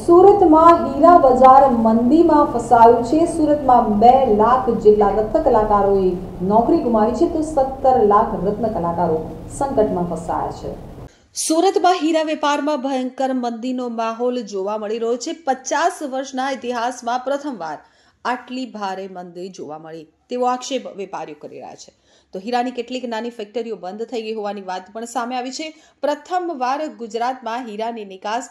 સુરતમાં હીરા બજાર મંદીમાં ફસાયું છે। સુરતમાં 2 લાખ જેટલા રત્ન કલાકારોએ નોકરી ગુમાવી છે તો 17 લાખ રત્ન કલાકારો સંકટમાં ફસાયા છે। સુરતમાં હીરા વેપારમાં ભયંકર મંદીનો માહોલ જોવા મળી રહ્યો છે। 50 વર્ષના ઇતિહાસમાં પ્રથમવાર આટલી ભારે મંદી જોવા મળી તેવો આક્ષેપ વેપારીઓ કરી રહ્યા છે। તો હીરાની કેટલીક નાની ફેક્ટરીઓ બંધ થઈ ગઈ હોવાની વાત પણ સામે આવી છે। પ્રથમવાર ગુજરાતમાં હીરાની નિકાસ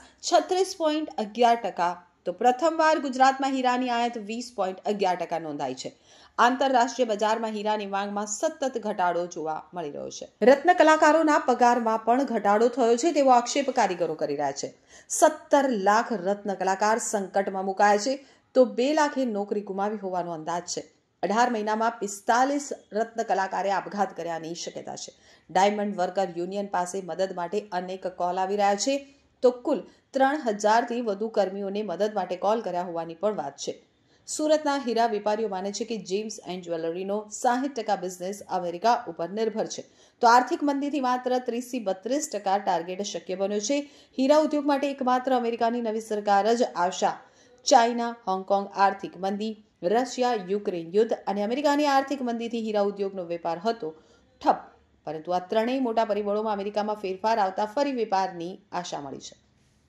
36.11%, તો પ્રથમવાર ગુજરાતમાં હીરાની આયાત 20.11% નોંધાઈ છે। આંતરરાષ્ટ્રીય બજારમાં હીરાની માંગમાં સતત ઘટાડો જોવા મળી રહ્યો છે। રત્ન કલાકારોના પગારમાં પણ ઘટાડો થયો છે તેવો આક્ષેપ કારીગરો કરી રહ્યા છે। 17 લાખ રત્ન કલાકાર સંકટમાં મુકાયા છે તો 2 લાખે નોકરી ગુમાવી હોવાનો અંદાજ છે। 18 મહિનામાં 45 રત્ન કલાકારે આપઘાત કર્યાની શક્યતા છે। ડાયમંડ વર્કર યુનિયન પાસે મદદ માટે અનેક કોલ આવી રહ્યા છે તો કુલ 3000થી વધુ કર્મીઓને મદદ માટે કોલ કર્યા હોવાની પણ વાત છે। સુરતના હીરા વેપારીઓ માને છે કે જેમ્સ એન્ડ જ્વેલરીનો 60% બિઝનેસ અમેરિકા ઉપર નિર્ભર છે તો આર્થિક મંદીથી માત્ર 30-32% ટાર્ગેટ શક્ય બન્યો છે। હીરા ઉદ્યોગ માટે એકમાત્ર અમેરિકાની નવી સરકાર જ આશા। ચાઇના, હોંગકોંગ આર્થિક મંદી, રશિયા યુક્રેન યુદ્ધ અને અમેરિકાની આર્થિક મંદીથી હીરા ઉદ્યોગનો વેપાર હતો ઠપ, પરંતુ આ ત્રણેય મોટા પરિબળોમાં અમેરિકામાં ફેરફાર આવતા ફરી વેપારની આશા મળી છે।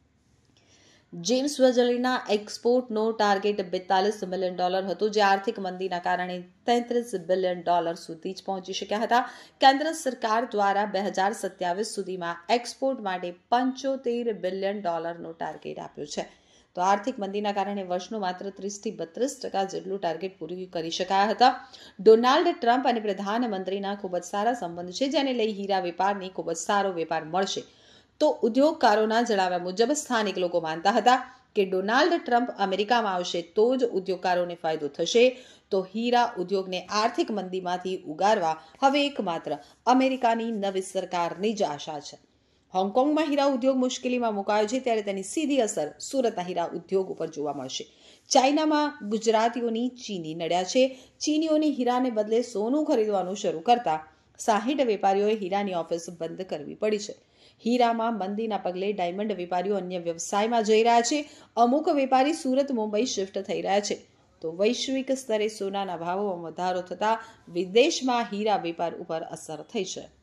જેમ્સ જ્વેલરીના એક્સપોર્ટનો ટાર્ગેટ $42 મિલિયન હતો જે આર્થિક મંદીના કારણે $33 બિલિયન સુધી જ પહોંચી શક્યા હતા। કેન્દ્ર સરકાર દ્વારા 2027 સુધીમાં એક્સપોર્ટ માટે $75 બિલિયન ટાર્ગેટ આપ્યો છે તો આર્થિક મંદીના કારણે વર્ષનું માત્ર 30-32% જેટલું ટાર્ગેટ પૂરું કરી શકાયા હતા। ડોનાલ્ડ ટ્રમ્પ અને પ્રધાનમંત્રીના ખૂબ જ સારા સંબંધ છે જેને લઈ હીરા વેપારની ખૂબ જ સારો વેપાર મળશે તો ઉદ્યોગકારોના જણાવ્યા મુજબ સ્થાનિક લોકો માનતા હતા કે ડોનાલ્ડ ટ્રમ્પ અમેરિકામાં આવશે તો જ ઉદ્યોગકારોને ફાયદો થશે તો હીરા ઉદ્યોગને આર્થિક મંદીમાંથી ઉગારવા હવે એકમાત્ર અમેરિકાની નવી સરકારની જ આશા છે। હોંગકોંગમાં હીરા ઉદ્યોગ મુશ્કેલીમાં મુકાયો છે ત્યારે તેની સીધી અસર સુરતના હીરા ઉદ્યોગ ઉપર જોવા મળશે। ચાઇનામાં ગુજરાતીઓની ચીની નડ્યા છે। ચીનીઓની હીરાને બદલે સોનું ખરીદવાનું શરૂ કરતા 60 વેપારીઓએ હીરાની ઓફિસ બંધ કરવી પડી છે। હીરામાં મંદીના પગલે ડાયમંડ વેપારીઓ અન્ય વ્યવસાયમાં જઈ રહ્યા છે। અમુક વેપારી સુરત, મુંબઈ શિફ્ટ થઈ રહ્યા છે તો વૈશ્વિક સ્તરે સોનાના ભાવોમાં વધારો થતા વિદેશમાં હીરા વેપાર ઉપર અસર થઈ છે।